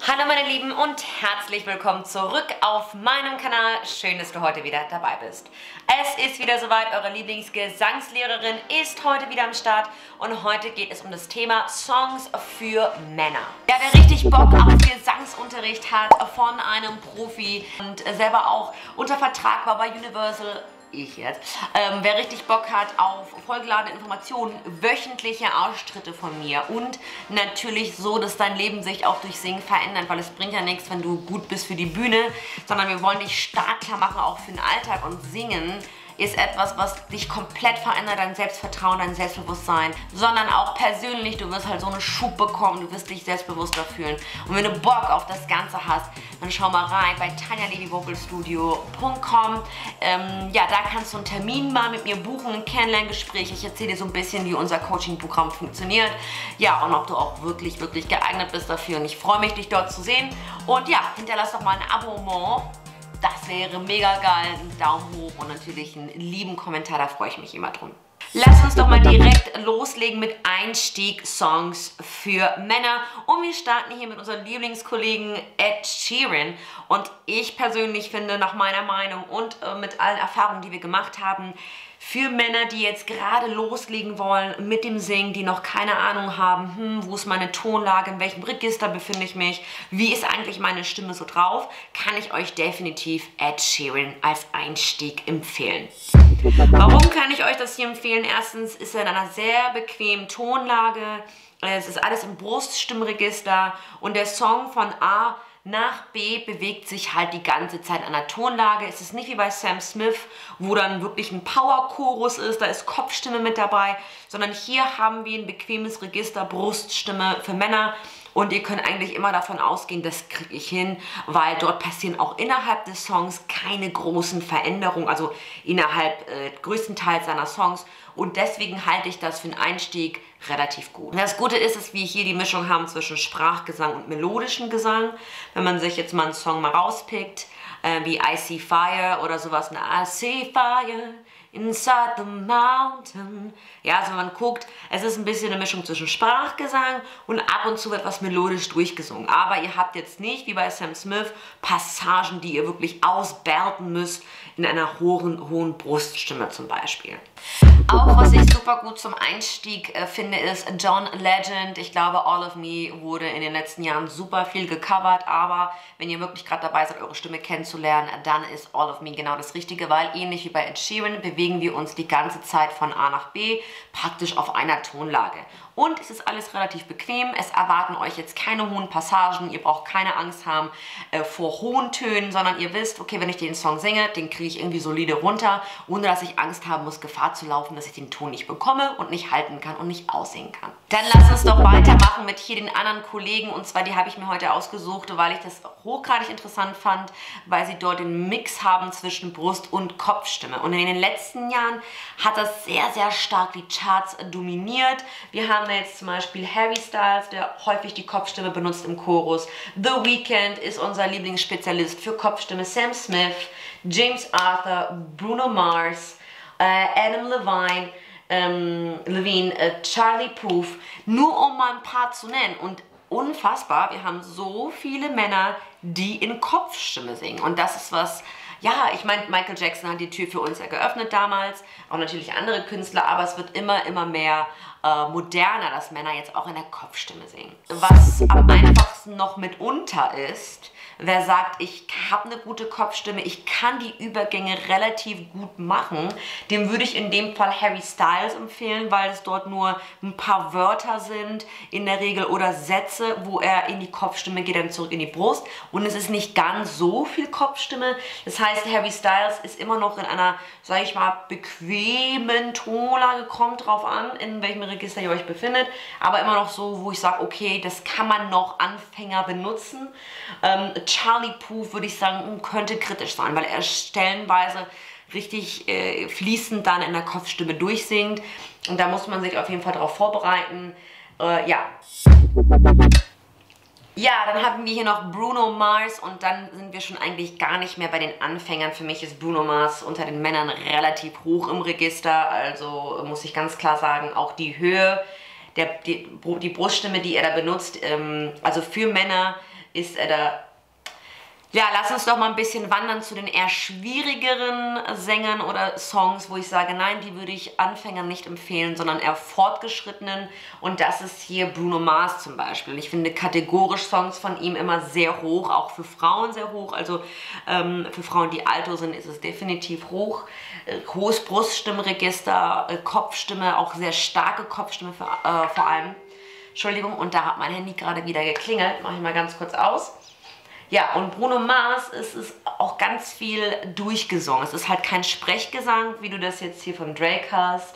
Hallo meine Lieben und herzlich willkommen zurück auf meinem Kanal. Schön, dass du heute wieder dabei bist. Es ist wieder soweit, eure Lieblingsgesangslehrerin ist heute wieder am Start und heute geht es um das Thema Songs für Männer. Ja, wer richtig Bock auf Gesangsunterricht hat von einem Profi und selber auch unter Vertrag war bei Universal, wer richtig Bock hat auf vollgeladene Informationen, wöchentliche Ausschnitte von mir und natürlich so, dass dein Leben sich auch durch Singen verändert, weil es bringt ja nichts, wenn du gut bist für die Bühne, sondern wir wollen dich startklar machen, auch für den Alltag, und Singen ist etwas, was dich komplett verändert, dein Selbstvertrauen, dein Selbstbewusstsein, sondern auch persönlich, du wirst halt so einen Schub bekommen, du wirst dich selbstbewusster fühlen. Und wenn du Bock auf das Ganze hast, dann schau mal rein bei tanjalevyvocalstudio.com. Ja, da kannst du einen Termin mal mit mir buchen, ein Kennenlerngespräch. Ich erzähle dir so ein bisschen, wie unser Coaching-Programm funktioniert. Ja, und ob du auch wirklich geeignet bist dafür. Und ich freue mich, dich dort zu sehen. Und ja, hinterlass doch mal ein Abonnement. Das wäre mega geil. Einen Daumen hoch und natürlich einen lieben Kommentar, da freue ich mich immer drum. Lass uns doch mal direkt loslegen mit Einstieg-Songs für Männer. Und wir starten hier mit unserem Lieblingskollegen Ed Sheeran. Und ich persönlich finde, nach meiner Meinung und mit allen Erfahrungen, die wir gemacht haben, für Männer, die jetzt gerade loslegen wollen mit dem Singen, die noch keine Ahnung haben, wo ist meine Tonlage, in welchem Register befinde ich mich, wie ist eigentlich meine Stimme so drauf, kann ich euch definitiv Ed Sheeran als Einstieg empfehlen. Warum kann ich euch das hier empfehlen? Erstens ist er in einer sehr bequemen Tonlage, es ist alles im Bruststimmregister und der Song von A nach B bewegt sich halt die ganze Zeit an der Tonlage. Es ist nicht wie bei Sam Smith, wo dann wirklich ein Power-Chorus ist, da ist Kopfstimme mit dabei, sondern hier haben wir ein bequemes Register, Bruststimme für Männer. Und ihr könnt eigentlich immer davon ausgehen, das kriege ich hin, weil dort passieren auch innerhalb des Songs keine großen Veränderungen, also innerhalb größtenteils seiner Songs. Und deswegen halte ich das für einen Einstieg relativ gut. Und das Gute ist, dass wir hier die Mischung haben zwischen Sprachgesang und melodischem Gesang. Wenn man sich jetzt mal einen Song mal rauspickt, wie I See Fire oder sowas, I See Fire inside the mountain. Ja, also wenn man guckt, es ist ein bisschen eine Mischung zwischen Sprachgesang und ab und zu wird was melodisch durchgesungen. Aber ihr habt jetzt nicht, wie bei Sam Smith, Passagen, die ihr wirklich ausbelten müsst in einer hohen Bruststimme zum Beispiel. Auch was ich super gut zum Einstieg finde, ist John Legend. Ich glaube, All of Me wurde in den letzten Jahren super viel gecovert, aber wenn ihr wirklich gerade dabei seid, eure Stimme kennenzulernen, dann ist All of Me genau das Richtige, weil ähnlich wie bei Ed Sheeran bewegen wir uns die ganze Zeit von A nach B, praktisch auf einer Tonlage. Und es ist alles relativ bequem, es erwarten euch jetzt keine hohen Passagen, ihr braucht keine Angst haben vor hohen Tönen, sondern ihr wisst, okay, wenn ich den Song singe, den kriege ich irgendwie solide runter, ohne dass ich Angst haben muss, Gefahr zu laufen, dass ich den Ton nicht bekomme und nicht halten kann und nicht aussingen kann. Dann lasst uns doch weitermachen mit hier den anderen Kollegen, und zwar die habe ich mir heute ausgesucht, weil ich das hochgradig interessant fand, weil sie dort den Mix haben zwischen Brust- und Kopfstimme. Und in den letzten Jahren hat das sehr stark die Charts dominiert. Wir haben da jetzt zum Beispiel Harry Styles, der häufig die Kopfstimme benutzt im Chorus. The Weeknd ist unser Lieblingsspezialist für Kopfstimme. Sam Smith, James Arthur, Bruno Mars, Adam Levine, Charlie Puth, nur um mal ein paar zu nennen. Und unfassbar, wir haben so viele Männer, die in Kopfstimme singen. Und das ist was, ja, ich meine, Michael Jackson hat die Tür für uns ja geöffnet damals, auch natürlich andere Künstler, aber es wird immer mehr moderner, dass Männer jetzt auch in der Kopfstimme singen. Was am einfachsten noch mitunter ist, wer sagt, ich habe eine gute Kopfstimme, ich kann die Übergänge relativ gut machen, dem würde ich in dem Fall Harry Styles empfehlen, weil es dort nur ein paar Wörter sind in der Regel oder Sätze, wo er in die Kopfstimme geht, dann zurück in die Brust, und es ist nicht ganz so viel Kopfstimme. Das heißt, Harry Styles ist immer noch in einer, sage ich mal, bequemen Tonlage, kommt drauf an, in welchem Register ihr euch befindet, aber immer noch so, wo ich sage, okay, das kann man noch Anfänger benutzen. Charlie Puth, würde ich sagen, könnte kritisch sein, weil er stellenweise richtig fließend dann in der Kopfstimme durchsingt. Und da muss man sich auf jeden Fall darauf vorbereiten. Ja. Ja, dann haben wir hier noch Bruno Mars und dann sind wir schon eigentlich gar nicht mehr bei den Anfängern. Für mich ist Bruno Mars unter den Männern relativ hoch im Register, also muss ich ganz klar sagen, auch die Höhe, die Bruststimme, die er da benutzt, also für Männer ist er da. Ja, lass uns doch mal ein bisschen wandern zu den eher schwierigeren Sängern oder Songs, wo ich sage, nein, die würde ich Anfängern nicht empfehlen, sondern eher Fortgeschrittenen. Und das ist hier Bruno Mars zum Beispiel. Ich finde kategorisch Songs von ihm immer sehr hoch, auch für Frauen sehr hoch. Also für Frauen, die alto sind, ist es definitiv hoch. Hohes Bruststimmregister, Kopfstimme, auch sehr starke Kopfstimme vor allem. Entschuldigung, und da hat mein Handy gerade wieder geklingelt. Mache ich mal ganz kurz aus. Ja, und Bruno Mars ist auch ganz viel durchgesungen. Es ist halt kein Sprechgesang, wie du das jetzt hier von Drake hast,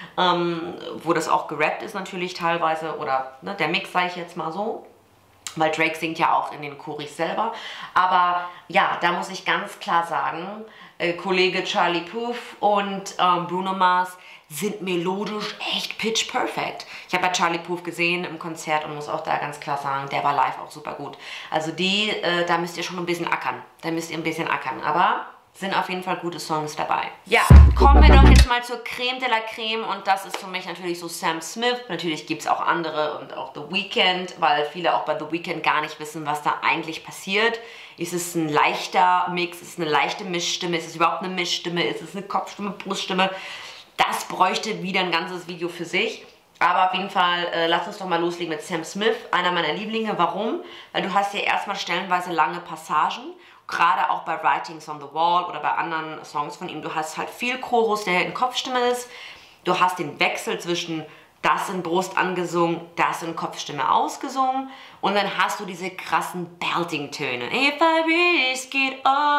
wo das auch gerappt ist natürlich teilweise, oder ne, der Mix sage ich jetzt mal so, weil Drake singt ja auch in den Choris selber. Aber ja, da muss ich ganz klar sagen, Kollege Charlie Puth und Bruno Mars sind melodisch echt pitch perfect. Ich habe ja Charlie Puth gesehen im Konzert und muss auch da ganz klar sagen, der war live auch super gut. Also da müsst ihr schon ein bisschen ackern. Da müsst ihr ein bisschen ackern. Aber sind auf jeden Fall gute Songs dabei. Ja, kommen wir doch jetzt mal zur Creme de la Creme und das ist für mich natürlich so Sam Smith. Natürlich gibt es auch andere und auch The Weeknd, weil viele auch bei The Weeknd gar nicht wissen, was da eigentlich passiert. Ist es ein leichter Mix? Ist es eine leichte Mischstimme? Ist es überhaupt eine Mischstimme? Ist es eine Kopfstimme, Bruststimme? Das bräuchte wieder ein ganzes Video für sich. Aber auf jeden Fall, lass uns doch mal loslegen mit Sam Smith, einer meiner Lieblinge. Warum? Weil du hast hier erstmal stellenweise lange Passagen, gerade auch bei Writings on the Wall oder bei anderen Songs von ihm. Du hast halt viel Chorus, der in Kopfstimme ist. Du hast den Wechsel zwischen das in Brust angesungen, das in Kopfstimme ausgesungen. Und dann hast du diese krassen Belting-Töne. If I risk it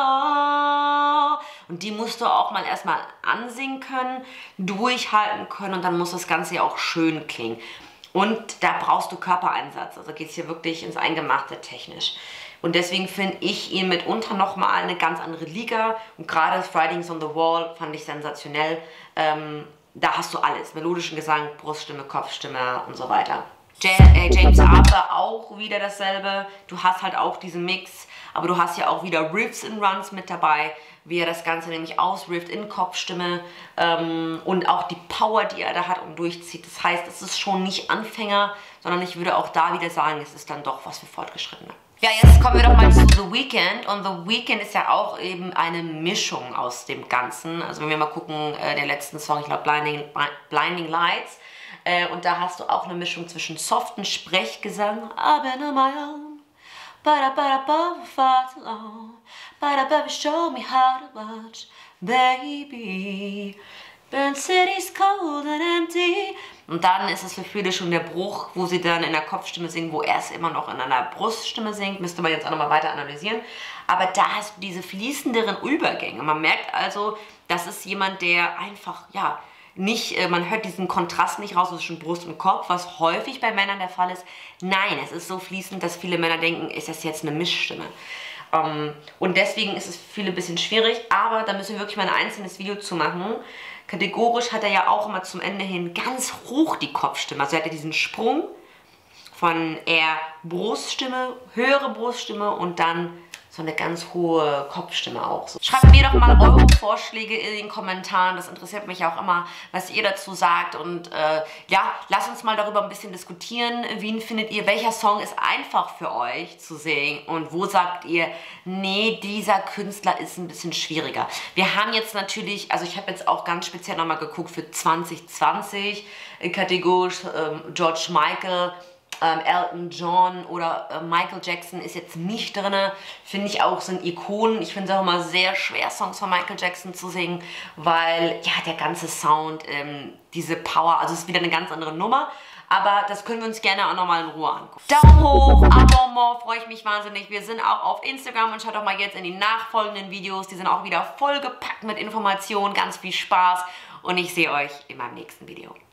all. Und die musst du auch mal erstmal ansingen können, durchhalten können und dann muss das Ganze ja auch schön klingen. Und da brauchst du Körpereinsatz. Also geht es hier wirklich ins Eingemachte technisch. Und deswegen finde ich ihn mitunter nochmal eine ganz andere Liga. Und gerade das Writings on the Wall fand ich sensationell. Da hast du alles. Melodischen Gesang, Bruststimme, Kopfstimme und so weiter. James Arthur auch wieder dasselbe. Du hast halt auch diesen Mix, aber du hast ja auch wieder Riffs and Runs mit dabei, wie er das Ganze nämlich ausrifft in Kopfstimme und auch die Power, die er da hat und durchzieht. Das heißt, es ist schon nicht Anfänger, sondern ich würde auch da wieder sagen, es ist dann doch was für Fortgeschrittene. Ja, jetzt kommen wir doch mal zu The Weeknd und The Weeknd ist ja auch eben eine Mischung aus dem Ganzen. Also wenn wir mal gucken, der letzten Song, ich glaube Blinding Lights, und da hast du auch eine Mischung zwischen soften Sprechgesang, I've been on my own, for far too long, baby show me how to watch, baby, burn cities cold and empty. Und dann ist es für viele schon der Bruch, wo sie dann in der Kopfstimme singen, wo er es immer noch in einer Bruststimme singt. Müsste man jetzt auch nochmal weiter analysieren. Aber da hast du diese fließenderen Übergänge. Man merkt also, das ist jemand, der einfach, ja, nicht, man hört diesen Kontrast nicht raus zwischen Brust und Kopf, was häufig bei Männern der Fall ist. Nein, es ist so fließend, dass viele Männer denken, ist das jetzt eine Mischstimme? Und deswegen ist es für viele ein bisschen schwierig, aber da müssen wir wirklich mal ein einzelnes Video zu machen. Kategorisch hat er ja auch immer zum Ende hin ganz hoch die Kopfstimme. Also er hat ja diesen Sprung von eher Bruststimme, höhere Bruststimme und dann so eine ganz hohe Kopfstimme auch. So. Schreibt mir doch mal eure Vorschläge in den Kommentaren. Das interessiert mich auch immer, was ihr dazu sagt. Und ja, lasst uns mal darüber ein bisschen diskutieren. Wen findet ihr? Welcher Song ist einfach für euch zu singen? Und wo sagt ihr, nee, dieser Künstler ist ein bisschen schwieriger? Wir haben jetzt natürlich, also ich habe jetzt auch ganz speziell nochmal geguckt für 2020, kategorisch George Michael, Elton John oder Michael Jackson ist jetzt nicht drin. Finde ich auch, sind Ikonen. Ich finde es auch immer sehr schwer, Songs von Michael Jackson zu singen, weil ja der ganze Sound, diese Power, also es ist wieder eine ganz andere Nummer. Aber das können wir uns gerne auch nochmal in Ruhe angucken. Daumen hoch, Abonnement, freue ich mich wahnsinnig. Wir sind auch auf Instagram und schaut doch mal jetzt in die nachfolgenden Videos. Die sind auch wieder vollgepackt mit Informationen, ganz viel Spaß. Und ich sehe euch in meinem nächsten Video.